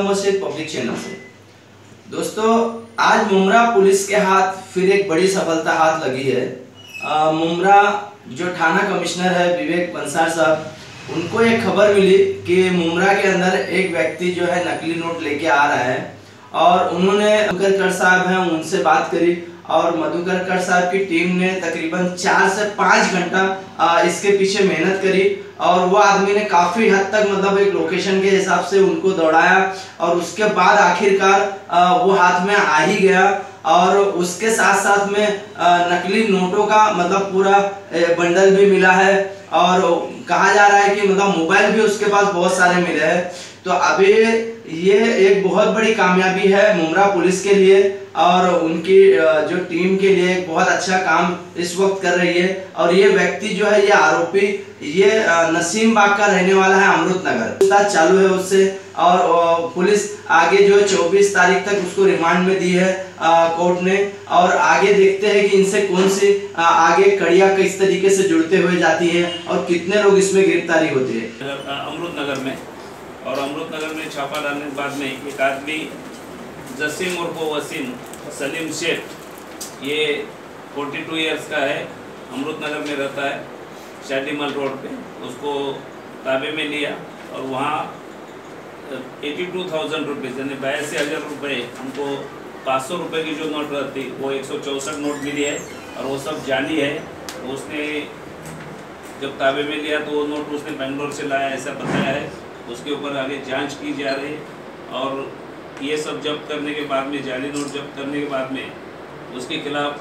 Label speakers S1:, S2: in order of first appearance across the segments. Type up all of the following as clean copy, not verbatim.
S1: Mohammad Sheikh public channel से। दोस्तों, आज मुमरा पुलिस के हाथ फिर एक बड़ी सफलता हाथ लगी है। मुमरा जो थाना कमिश्नर है विवेक पंसार साहब, उनको एक खबर मिली कि मुमरा के अंदर एक व्यक्ति जो है नकली नोट लेके आ रहा है और उन्होंने मधुकर साहब हैं उनसे बात करी और मधुकर साहब की टीम ने तकरीबन 4 से 5 घंटा इसके पीछे मेहनत करी और वो आदमी ने काफ़ी हद तक मतलब एक लोकेशन के हिसाब से उनको दौड़ाया और उसके बाद आखिरकार वो हाथ में आ ही गया। और उसके साथ साथ में नकली नोटों का मतलब पूरा बंडल भी मिला है और कहा जा रहा है कि मतलब मोबाइल भी उसके पास बहुत सारे मिले हैं। तो अभी ये एक बहुत बड़ी कामयाबी है मुमरा पुलिस के लिए और उनकी जो टीम के लिए एक बहुत अच्छा काम इस वक्त कर रही है। और ये व्यक्ति जो है, ये आरोपी, ये नसीम बाग का रहने वाला है, अमृत नगर। पूछताछ चालू है उससे और पुलिस आगे जो है 24 तारीख तक उसको रिमांड में दी है कोर्ट ने। और आगे देखते हैं कि इनसे कौन सी आगे कड़ियां किस तरीके से जुड़ते हुए जाती है और कितने लोग इसमें गिरफ्तारी होती है।
S2: अमृत नगर में और अमृत नगर में छापा डालने के बाद में एक आदमी जसीम उर्फ वसीम सलीम शेख, ये 42 ईयर्स का है, अमृत नगर में रहता है, शादीमल रोड पे। उसको ताबे में लिया और वहाँ 82,000 रुपीज़ यानी 82,000 रुपये, हमको 500 रुपये की जो नोट रहती वो 164 नोट मिली है और वो सब जाली है। उसने जब ताबे में लिया तो वो नोट उसने बेंगलोर से लाया ऐसा बताया है। उसके ऊपर आगे जांच की जा रही है और ये सब जब्त करने के बाद में, जाली नोट जब्त करने के बाद में उसके खिलाफ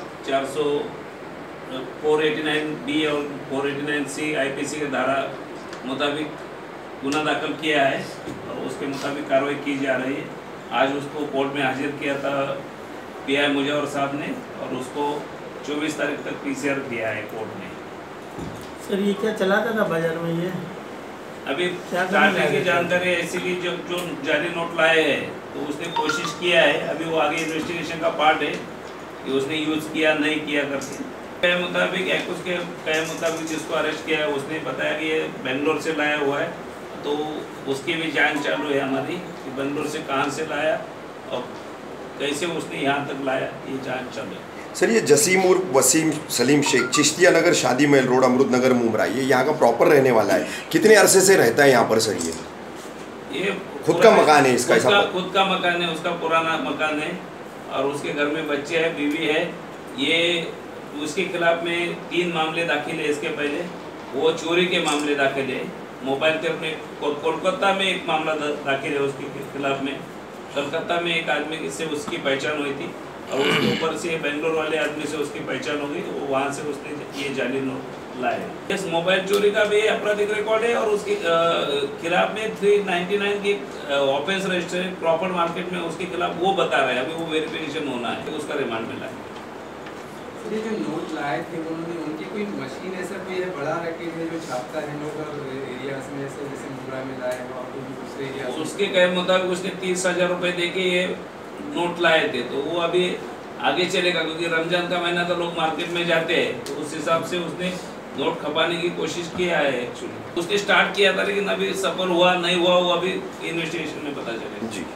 S2: 489B और 489C IPC के धारा मुताबिक गुना दाखिल किया है और उसके मुताबिक कार्रवाई की जा रही है। आज उसको कोर्ट में हाजिर किया था PI मुजवर साहब ने और उसको 24 तारीख तक PCR दिया है कोर्ट ने।
S3: सर, ये क्या चलाता था बाजार में? ये
S2: अभी स्टार्टिंग की जानकारी ऐसी कि जो जाली नोट लाए हैं तो उसने कोशिश किया है, अभी वो आगे इन्वेस्टिगेशन का पार्ट है कि उसने यूज़ किया नहीं किया करके। कहे मुताबिक उसके कहे मुताबिक जिसको अरेस्ट किया है उसने बताया कि ये बेंगलोर से लाया हुआ है, तो उसकी भी जांच चालू है हमारी कि बेंगलोर से कहाँ से लाया और कैसे उसने यहाँ तक लाया, ये जांच चालू है।
S4: सर, ये जसीम उर्फ वसीम सलीम शेख चिश्तिया नगर शादी महल रोड अमृत नगर मुमरा, ये यहाँ का प्रॉपर रहने वाला है, कितने अरसे से रहता है यहाँ पर सर? ये खुद का मकान है इसका?
S2: खुद का मकान है, उसका पुराना मकान है और उसके घर में बच्चे हैं, बीवी है। ये उसके खिलाफ में 3 मामले दाखिल है। इसके पहले वो चोरी के मामले दाखिल है, मोबाइल के अपने कोलकाता में एक मामला दाखिल है उसके खिलाफ में। कलकत्ता में एक आदमी से उसकी पहचान हुई थी और उसके ऊपर से बेंगलोर वाले आदमी से उसकी पहचान हो गई, तो वहाँ से उसने ये जाली नोट लाए। इस मोबाइल चोरी का भी आपराधिक रिकॉर्ड है और उसके खिलाफ में 399 की ऑफेंस रजिस्टर प्रॉपर्टी मार्केट में उसके खिलाफ वो बता रहे हैं, अभी वो वेरिफिकेशन होना है, तो उसका रिमांड मिला है।
S5: ये जो नोट लाए थे उन्होंने, उनकी कोई मशीन ऐसा कोई है बड़ा रखी है जो छापता है नोट और एरियाज में से, जैसे मुमरा में लाए और दूसरे एरिया?
S2: उसके कहे मुताबिक उसने 30,000 रुपये दे के ये नोट लाए थे, तो वो अभी आगे चलेगा क्योंकि रमजान का महीना तो लोग मार्केट में जाते हैं, तो उस हिसाब से उसने नोट खपाने की कोशिश किया है। एक्चुअली उसने स्टार्ट किया था लेकिन अभी सफल हुआ नहीं हुआ वो अभी इन्वेस्टिगेशन में पता चलेगा।
S4: जी,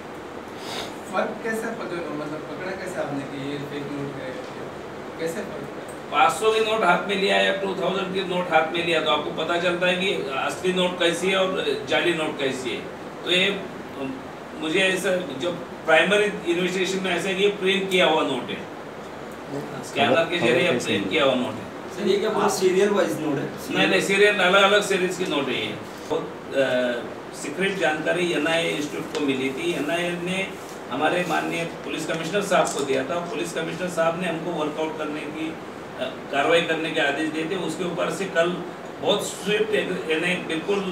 S5: फर्क कैसे मतलब पकड़ा कैसे आपने कि ये फेक नोट है, कैसे
S2: 500 की नोट हाथ में लिया या 2000 की नोट हाथ में लिया तो आपको पता चलता है कि असली नोट कैसी है और जाली नोट कैसी है। तो ये मुझे ऐसा जो प्राइमरी इन्वेस्टिगेशन में ऐसा कि प्रिंट किया हुआ नोट है, स्कैनर के जरिए प्रिंट किया हुआ नोट है।
S3: सर, ये क्या पूरा सीरियल वाइज नोट है?
S2: नहीं, सीरियल अलग अलग सीरीज की नोट है। ये बहुत सीक्रेट जानकारी NIA इंस्टीट्यूट को मिली थी। NIA ने हमारे माननीय पुलिस कमिश्नर साहब को दिया था। पुलिस कमिश्नर साहब ने हमको वर्कआउट करने की कार्रवाई करने के आदेश दिए थे। उसके ऊपर से कल बहुत स्विफ्ट यानी बिल्कुल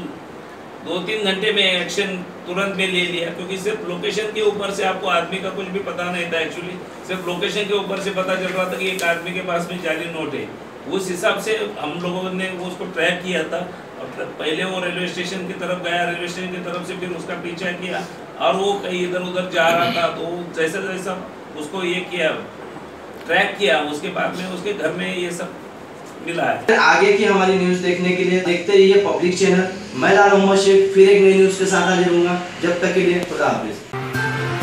S2: 2-3 घंटे में एक्शन तुरंत में ले लिया, क्योंकि सिर्फ लोकेशन के ऊपर से आपको आदमी का कुछ भी पता नहीं था। एक्चुअली सिर्फ लोकेशन के ऊपर से पता चल रहा था कि एक आदमी के पास में जाली नोट है। उस हिसाब से हम लोगों ने उसको ट्रैक किया था और पहले वो रेलवे स्टेशन की तरफ गया, रेलवे स्टेशन की तरफ से फिर उसका पीछा किया और वो कहीं इधर उधर जा रहा था, तो जैसा जैसा उसको ये किया, ट्रैक किया, उसके बाद में उसके घर में ये सब मिला है।
S1: आगे की हमारी न्यूज़ देखने के लिए देखते रहिए पब्लिक चैनल। मैं लाल मोहम्मद शेख फिर एक नई न्यूज़ के साथ हाजिर होऊंगा। जब तक के लिए खुदा हाफिज। है।